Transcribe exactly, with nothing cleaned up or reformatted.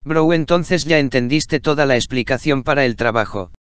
Bro, entonces ya entendiste toda la explicación para el trabajo.